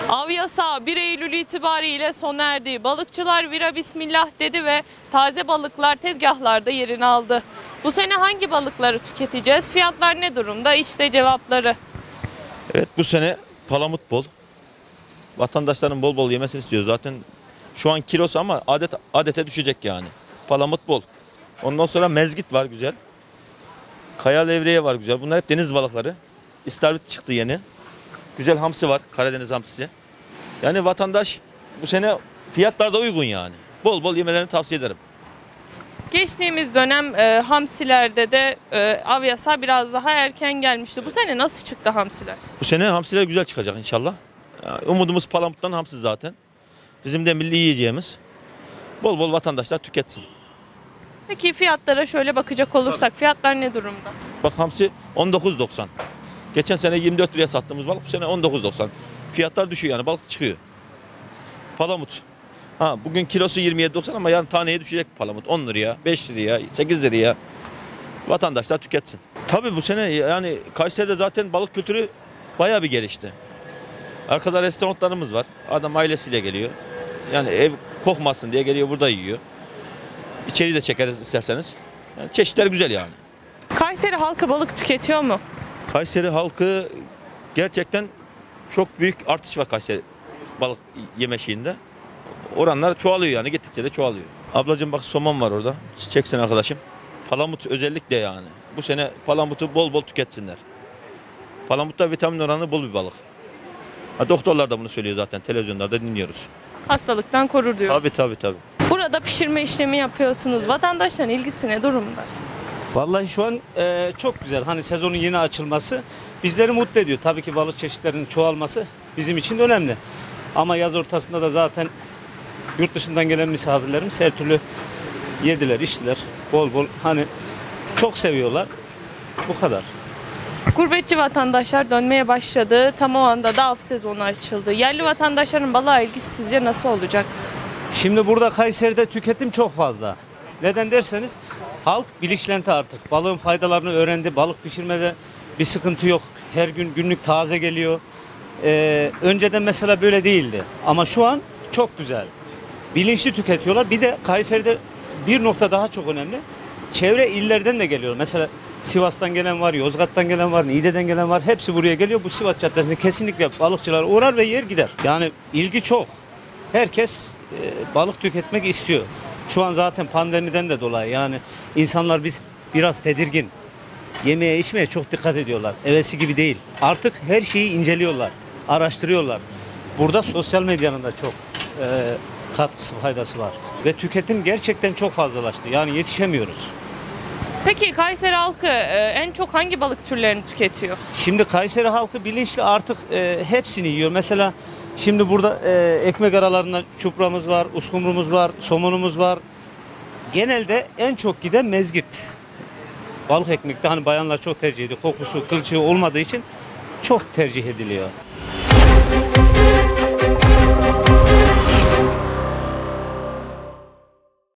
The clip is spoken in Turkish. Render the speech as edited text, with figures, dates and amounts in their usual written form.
Av yasağı 1 Eylül itibariyle sona erdi. Balıkçılar vira bismillah dedi ve taze balıklar tezgahlarda yerini aldı. Bu sene hangi balıkları tüketeceğiz? Fiyatlar ne durumda? İşte cevapları. Evet, bu sene palamut bol. Vatandaşların bol bol yemesini istiyoruz. Zaten şu an kilosu ama adete düşecek yani. Palamut bol. Ondan sonra mezgit var güzel. Kaya levreye var güzel. Bunlar hep deniz balıkları. İstavrit çıktı yeni. Güzel hamsi var. Karadeniz hamsisi. Yani vatandaş bu sene fiyatlar da uygun yani. Bol bol yemelerini tavsiye ederim. Geçtiğimiz dönem hamsilerde de av yasağı biraz daha erken gelmişti. Bu sene nasıl çıktı hamsiler? Bu sene hamsiler güzel çıkacak inşallah. Yani umudumuz palamuttan hamsi zaten. Bizim de milli yiyeceğimiz. Bol bol vatandaşlar tüketsin. Peki fiyatlara şöyle bakacak olursak fiyatlar ne durumda? Bak hamsi 19.90. Geçen sene 24 liraya sattığımız balık bu sene 19.90. Fiyatlar düşüyor yani, balık çıkıyor. Palamut. Bugün kilosu 27.90 ama yarın taneye düşecek palamut. 10 liraya, 5 liraya, 8 liraya. Vatandaşlar tüketsin. Tabii bu sene yani Kayseri'de zaten balık kültürü bayağı bir gelişti. Arkada restoranlarımız var. Adam ailesiyle geliyor. Yani ev kokmasın diye geliyor, burada yiyor. İçeri de çekeriz isterseniz. Yani çeşitler güzel yani. Kayseri halkı balık tüketiyor mu? Kayseri halkı gerçekten çok büyük artış var Kayseri balık yeme şeyinde. Oranlar çoğalıyor yani, gittikçe de çoğalıyor. Ablacığım bak, somon var orada. Çeksin arkadaşım. Palamut özellikle yani. Bu sene palamutu bol bol tüketsinler. Palamutta vitamin oranı bol bir balık. Doktorlar da bunu söylüyor zaten, televizyonlarda dinliyoruz. Hastalıktan korur diyor. Tabii. Burada pişirme işlemi yapıyorsunuz. Vatandaşların ilgisi ne durumda? Vallahi şu an çok güzel. Hani sezonun yeni açılması bizleri mutlu ediyor. Tabii ki balık çeşitlerinin çoğalması bizim için de önemli. Ama yaz ortasında da zaten yurt dışından gelen misafirlerimiz her türlü yediler, içtiler. Bol bol, hani çok seviyorlar. Bu kadar. Gurbetçi vatandaşlar dönmeye başladı. Tam o anda da av sezonu açıldı. Yerli vatandaşların balığa ilgisi sizce nasıl olacak? Şimdi burada Kayseri'de tüketim çok fazla. Neden derseniz halk bilinçlendi artık. Balığın faydalarını öğrendi. Balık pişirmede bir sıkıntı yok. Her gün günlük taze geliyor. Önceden mesela böyle değildi. Ama şu an çok güzel. Bilinçli tüketiyorlar. Bir de Kayseri'de bir nokta daha çok önemli. Çevre illerden de geliyor. Mesela Sivas'tan gelen var, Yozgat'tan gelen var, Niğde'den gelen var. Hepsi buraya geliyor. Bu Sivas Caddesi'nde kesinlikle balıkçılar uğrar ve yer gider. Yani ilgi çok. Herkes balık tüketmek istiyor. Şu an zaten pandemiden de dolayı yani insanlar biraz tedirgin. Yemeğe içmeye çok dikkat ediyorlar. Evvelsi gibi değil. Artık her şeyi inceliyorlar, araştırıyorlar. Burada sosyal medyanın da çok katkısı, faydası var. Ve tüketim gerçekten çok fazlalaştı. Yani yetişemiyoruz. Peki Kayseri halkı en çok hangi balık türlerini tüketiyor? Şimdi Kayseri halkı bilinçli artık hepsini yiyor. Mesela şimdi burada ekmek aralarında çupramız var, uskumrumuz var, somonumuz var. Genelde en çok giden mezgit. Balık ekmekte hani bayanlar çok tercih ediyor. Kokusu, kılçığı olmadığı için çok tercih ediliyor.